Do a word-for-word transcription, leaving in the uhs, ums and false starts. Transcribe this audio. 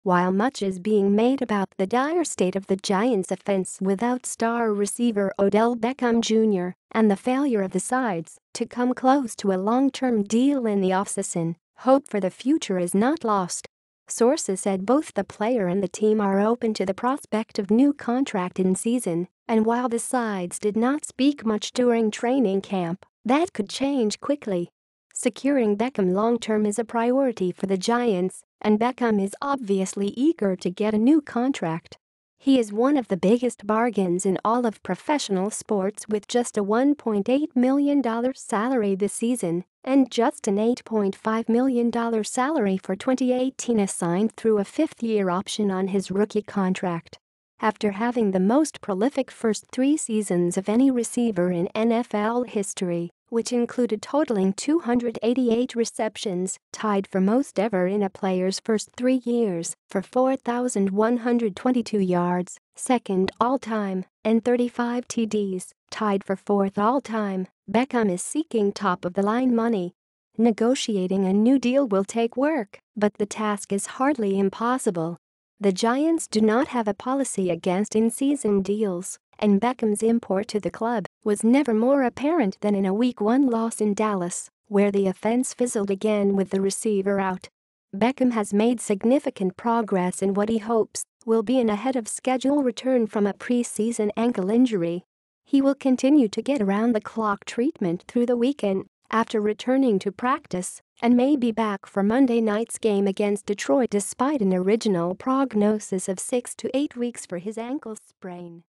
While much is being made about the dire state of the Giants' offense without star receiver Odell Beckham Junior and the failure of the sides to come close to a long-term deal in the offseason, hope for the future is not lost. Sources said both the player and the team are open to the prospect of new contract in season, and while the sides did not speak much during training camp, that could change quickly. Securing Beckham long-term is a priority for the Giants, and Beckham is obviously eager to get a new contract. He is one of the biggest bargains in all of professional sports with just a one point eight million dollars salary this season and just an eight point five million dollars salary for twenty eighteen assigned through a fifth-year option on his rookie contract. After having the most prolific first three seasons of any receiver in N F L history, which included totaling two hundred eighty-eight receptions, tied for most ever in a player's first three years, for four thousand one hundred twenty-two yards, second all-time, and thirty-five T Ds, tied for fourth all-time, Beckham is seeking top-of-the-line money. Negotiating a new deal will take work, but the task is hardly impossible. The Giants do not have a policy against in-season deals, and Beckham's import to the club was never more apparent than in a week one loss in Dallas, where the offense fizzled again with the receiver out. Beckham has made significant progress in what he hopes will be an ahead-of-schedule return from a preseason ankle injury. He will continue to get around-the-clock treatment through the weekend after returning to practice and may be back for Monday night's game against Detroit despite an original prognosis of six to eight weeks for his ankle sprain.